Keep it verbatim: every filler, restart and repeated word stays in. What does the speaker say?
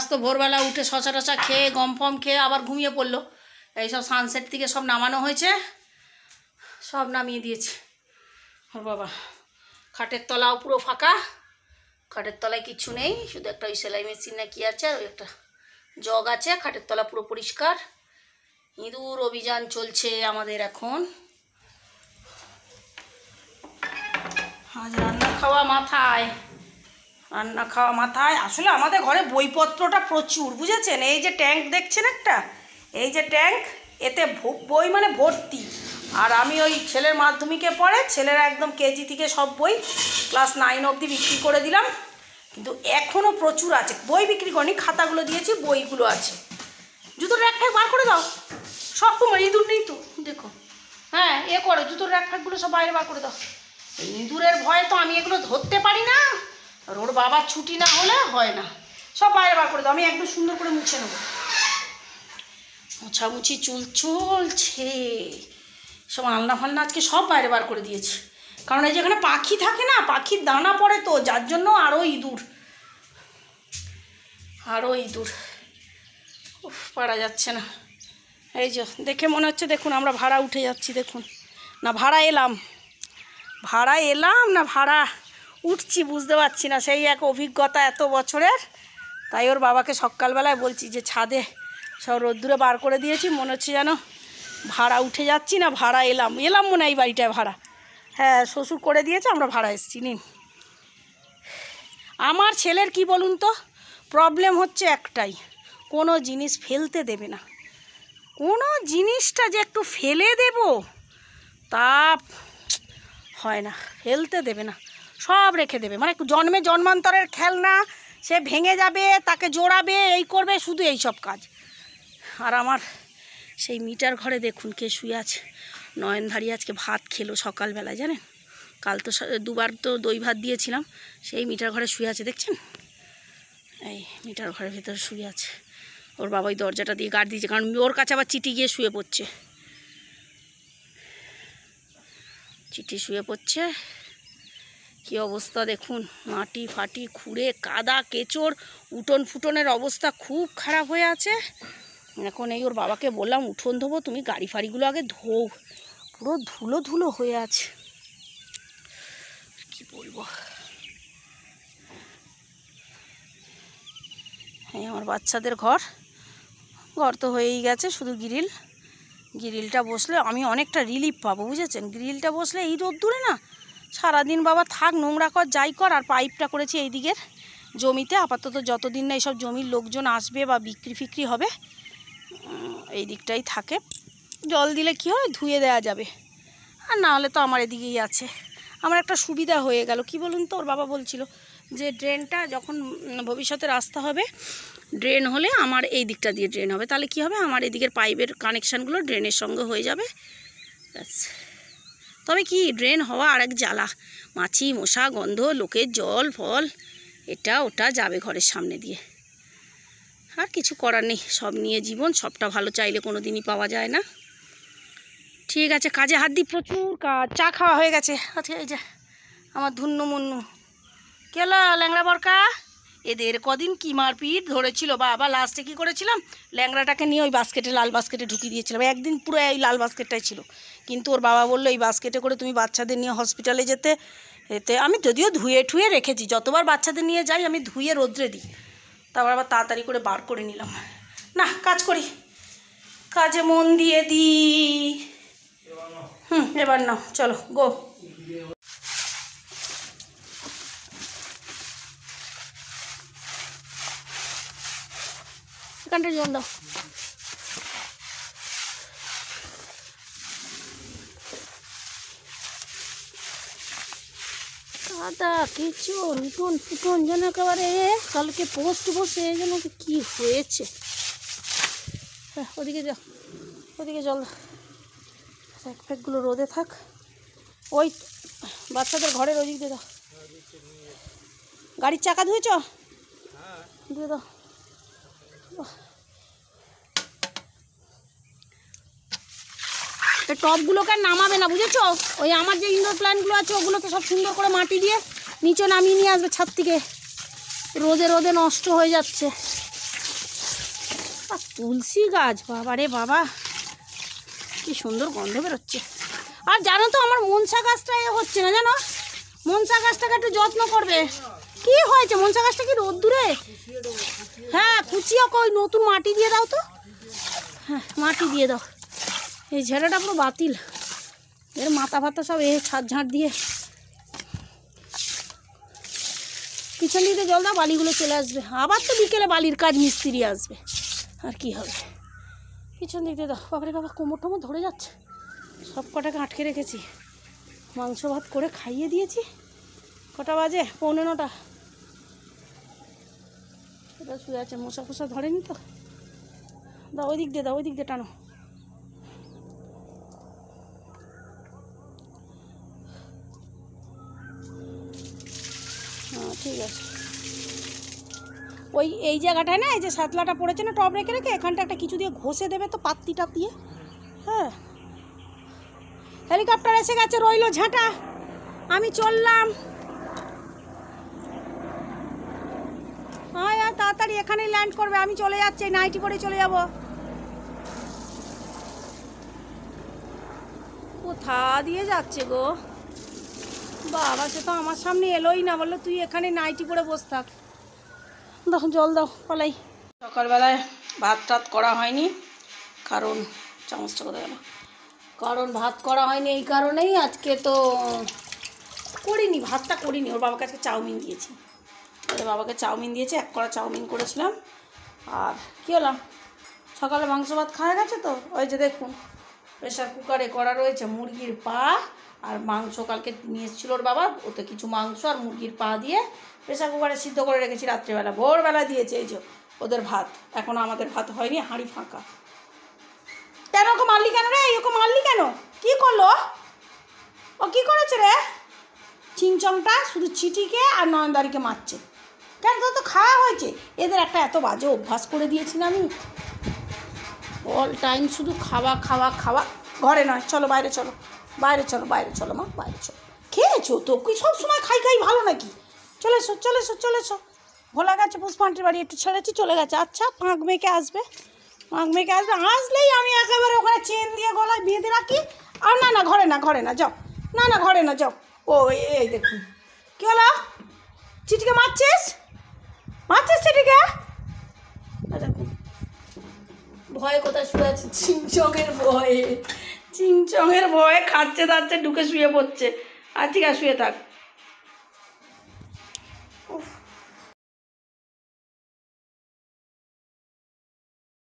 তো ভোরবেলা উঠে শশা টশা খেয়ে গম ফম খেয়ে আবার ঘুমিয়ে পড়লো। এইসব সানসেট থেকে সব নামানো হয়েছে, সব নামিয়ে দিয়েছে। ওর বাবা খাটের তলাও পুরো ফাঁকা, খাটের তলায় কিচ্ছু নেই, শুধু একটা ওই সেলাই মেশিন না কি আছে, আর ওই একটা জগ আছে। খাটের তলা পুরো পরিষ্কার। ইঁদুর অভিযান চলছে আমাদের এখন। আজ রান্না খাওয়া মাথায়, রান্না খাওয়া মাথায়। আসলে আমাদের ঘরে বইপত্রটা প্রচুর, বুঝেছেন? এই যে ট্যাঙ্ক দেখছেন একটা, এই যে ট্যাঙ্ক, এতে বই মানে ভর্তি। আর আমি ওই ছেলের মাধ্যমিকে পড়ে, ছেলের একদম কেজি থেকে সব বই ক্লাস নাইন অবধি বিক্রি করে দিলাম, কিন্তু এখনও প্রচুর আছে। বই বিক্রি করিনি, খাতাগুলো দিয়েছি, বইগুলো আছে। জুতোর র্যাক ফ্যাক বার করে দাও সব, তোমার ইঁদুর নেই তো দেখো। হ্যাঁ এ করো, জুতোর র্যাক ফ্যাকগুলো সব বাইরে বার করে দাও। ইঁদুরের ভয়ে তো আমি এগুলো ধরতে পারি না, আর ওর বাবার ছুটি না হলে হয় না। সব বাইরে বার করে দাও, আমি একদম সুন্দর করে মুছে নেবো। মোছামুছি চুল চলছে, সব আলনা ফালনা আজকে সব বাইরে বার করে দিয়েছি। কারণ এই যেখানে পাখি থাকে না, পাখির দানা পড়ে তো, যার জন্য আরও ইঁদুর, আরও ইঁদুর। উফ, পারা যাচ্ছে না। এই যে দেখে মনে হচ্ছে, দেখুন আমরা ভাড়া উঠে যাচ্ছি, দেখুন না ভাড়া এলাম, ভাড়া এলাম না ভাড়া উঠছি বুঝতে পারছি না। সেই এক অভিজ্ঞতা এত বছরের। তাই ওর বাবাকে সকালবেলায় বলছি যে ছাদে সব রোদ্দুরে বার করে দিয়েছি, মনে হচ্ছে যেন ভাড়া উঠে যাচ্ছি না ভাড়া এলাম, এলাম মনে হয় এই বাড়িটায় ভাড়া। হ্যাঁ শ্বশুর করে দিয়েছে, আমরা ভাড়া এসেছি। নিন। আমার ছেলের কি বলুন তো প্রবলেম হচ্ছে একটাই, কোনো জিনিস ফেলতে দেবে না। কোনো জিনিসটা যে একটু ফেলে দেব তা হয় না, ফেলতে দেবে না, সব রেখে দেবে। মানে জন্মে জন্মান্তরের খেলনা, সে ভেঙে যাবে, তাকে জোড়াবে, এই করবে, শুধু এই সব কাজ। আর আমার সেই মিটার ঘরে দেখুন কে শুয়ে আছে, নয়নধারী আজকে ভাত খেলো সকালবেলায়, জানেন? কাল তো দুবার তো দই ভাত দিয়েছিলাম, সেই মিটার ঘরে শুয়ে আছে, দেখছেন? এই মিটার ঘরের ভেতরে শুয়ে আছে। ওর বাবা ওই দরজাটা দিয়ে গার্ড দিয়েছে, কারণ ওর কাছে আবার চিঠি গিয়ে শুয়ে পড়ছে, চিঠি শুয়ে পড়ছে। কি অবস্থা দেখুন, মাটি ফাটি খুঁড়ে কাদা কেচড়, উঠোন ফুটনের অবস্থা খুব খারাপ হয়ে আছে। এখন এই ওর বাবাকে বললাম উঠোন ধোবো, তুমি গাড়ি ফাড়িগুলো আগে ধোও, পুরো ধুলো ধুলো হয়ে আছে। কি বলবো, হ্যাঁ আমার বাচ্চাদের ঘর, ঘর তো হয়েই গেছে, শুধু গ্রিল, গ্রিলটা বসলে আমি অনেকটা রিলিফ পাবো, বুঝেছেন? গ্রিলটা বসলে এই রোদ্দুরে না সারাদিন বাবা থাক, নোংরা কর যাই কর। আর পাইপটা করেছি এই দিকের জমিতে, আপাতত যতদিন না এইসব জমির লোকজন আসবে বা বিক্রি ফিক্রি হবে, এই দিকটাই থাকে। জল দিলে কি হয়, ধুয়ে দেওয়া যাবে, আর না হলে তো আমার এদিকেই আছে। আমার একটা সুবিধা হয়ে গেল, কি বলুন তো, ওর বাবা বলছিল যে ড্রেনটা যখন ভবিষ্যতে রাস্তা হবে, ড্রেন হলে আমার এই দিকটা দিয়ে ড্রেন হবে, তাহলে কি হবে, আমার এদিকের পাইপের কানেকশানগুলো ড্রেনের সঙ্গে হয়ে যাবে। তবে কি ড্রেন হওয়া আর এক জ্বালা, মাছি মশা গন্ধ, লোকের জল ফল, এটা ওটা যাবে ঘরের সামনে দিয়ে। আর কিছু করার নেই, সব নিয়ে জীবন, সবটা ভালো চাইলে কোনো দিনই পাওয়া যায় না। ঠিক আছে, কাজে হাত দিই, প্রচুর কাজ। চা খাওয়া হয়ে গেছে আচ্ছা। এই যে আমার ধুন্নু মুন্নু কেলা ল্যাংড়া বরকা, এদের কদিন কি মারপিট ধরেছিল বাবা। লাস্টে কী করেছিলাম, ল্যাংড়াটাকে নিয়ে ওই বাস্কেটে, লাল বাস্কেটে ঢুকিয়ে দিয়েছিলাম। একদিন পুরো এই লাল বাস্কেটটাই ছিল, কিন্তু ওর বাবা বললো এই বাস্কেটে করে তুমি বাচ্চাদের নিয়ে হসপিটালে যেতে। এতে আমি যদিও ধুয়ে ঠুয়ে রেখেছি, যতবার বাচ্চাদের নিয়ে যাই আমি ধুয়ে রোদ্রে দিই, তারপর আবার তাড়াতাড়ি করে বার করে নিলাম। না কাজ করি, কাজে মন দিয়ে দিই। হুম এবার নাও, চলো গো। এখানটা জল দাও। কাদা কিছু উঠোন ফুটন যেন একেবারে, কালকে পোস্ট বসে যেন কি হয়েছে। হ্যাঁ ওদিকে যাও, ওদিকে জল ফ্যাক ফ্যাকগুলো রোদে থাক। ওই বাচ্চাদের ঘরের ওদিক দিয়ে দাও। গাড়ির চাকা ধুয়েছ, দিয়ে দাও। টবগুলোকে আর নামাবে না, বুঝেছো? ওই আমার যে ইনডোর প্ল্যান্টগুলো আছে ওগুলোকে সব সুন্দর করে মাটি দিয়ে নিচে নামিয়ে নিয়ে আসবে ছাদ থেকে, রোদে রোদে নষ্ট হয়ে যাচ্ছে। তুলসী গাছ, বাবা রে বাবা, কি সুন্দর গন্ধ বেরোচ্ছে। আর জানো তো আমার মনসা গাছটা এ হচ্ছে না, জানো, মনসা গাছটাকে একটু যত্ন করবে। কি হয়েছে মনসা গাছটা, কি রোদ্দুরে? হ্যাঁ কুচিয়া, কই নতুন মাটি দিয়ে দাও তো। হ্যাঁ মাটি দিয়ে দাও। এই ঝেড়াটা পুরো বাতিল, এর মাথা ফাতা সব এ ছাদ ঝাঁট দিয়ে। পিছন দিকে জল দাও, বালিগুলো চলে আসবে। আবার তো বিকেলে বালির কাজ, মিস্ত্রি আসবে, আর কি হবে। পিছন দিকে দাও। বাবারে বাবা, কোমর টোমর ধরে যাচ্ছে। সব কটাকে আটকে রেখেছি, মাংস ভাত করে খাইয়ে দিয়েছি। কটা বাজে? পৌনে নটা। এটা শুয়ে আছে, মশা ফসা ধরেনি তো। দাও ওই দিক দিয়ে, দাও ওই দিক দিয়ে টানো। হ্যাঁ ঠিক আছে। ওই এই জায়গাটায় না, এই যে সাতলাটা পড়েছে না টব রেখে রেখে, এখানটা একটা কিছু দিয়ে ঘষে দেবে তো, পাত্তি টাপ দিয়ে। হ্যাঁ হেলিকপ্টার এসে গেছে, রইলো ঝাঁটা। আমি চললাম। হ্যাঁ তাড়াতাড়ি এখানেই ল্যান্ড করবে, আমি চলে যাচ্ছি, নাইটি পরে চলে যাব। কোথা দিয়ে যাচ্ছে গো বাবা, সে তো আমার সামনে এলোই না, বললো তুই এখানে নাইটি পরে বসে থাক। দাও জল দাও, পালাই। সকালবেলায় ভাত টাত করা হয়নি, কারণ চামচটা কোথায় গেল, কারণ ভাত করা হয়নি এই কারণেই আজকে তো করিনি, ভাতটা করিনি। ওর বাবাকে আজকে চাউমিন দিয়েছি, ওর বাবাকে চাউমিন দিয়েছি, এক কড়া চাউমিন করেছিলাম। আর কী হলো, সকালে মাংস ভাত খাওয়া গেছে তো, ওই যে দেখুন প্রেশার কুকারে করা রয়েছে মুরগির পা আর মাংস, কালকে নিয়ে এসেছিল ওর বাবা, ওতে কিছু মাংস আর মুরগির পা দিয়ে প্রেশার কুকারে সিদ্ধ করে রেখেছি রাত্রেবেলা। ভোরবেলা দিয়েছে এই যে ওদের ভাত, এখনও আমাদের ভাত হয়নি, হাঁড়ি ফাঁকা। কেন ওকে মারলি কেন রে, ওকে মারলি কেন, কী করলো ও, কী করেছে রে? চিংচংটা শুধু চিটিকে আর নয়নদারিকে মারছে কেন? তো তো খাওয়া হয়েছে। এদের একটা এত বাজে অভ্যাস করে দিয়েছি না আমি, অল টাইম শুধু খাওয়া খাওয়া খাওয়া। ঘরে নয়, চলো বাইরে, চলো বাইরে, চলো বাইরে, চলো মা বাইরে চলো। খেয়েছো তো, কি সব সময় খাই খাই ভালো নাকি? চলে এসো চলে এসো চলে এসো। ভোলা গেছে পুষ্পান্টির বাড়ি, একটু ছেড়েছি চলে গেছে। আচ্ছা পাঁক মেয়েকে আসবে, পাঁক মেয়েকে আসবে, আসলেই আমি একেবারে ওখানে চেন দিয়ে গলায় বেঁধে রাখি। আর না না ঘরে না, ঘরে না যাও, না না ঘরে না যাও। ও এই দেখুন কী হলো, চিটিকে মারছিস, মারছিস চিটিকে? দেখুন ভয়ে কোথায় শুয়ে আছে, চিংচঙের ভয়ে, চিংচঙের ভয়ে খাচ্ছে দাচ্ছে ঢুকে শুয়ে পড়ছে। আর ঠিক আছে শুয়ে থাক। উফ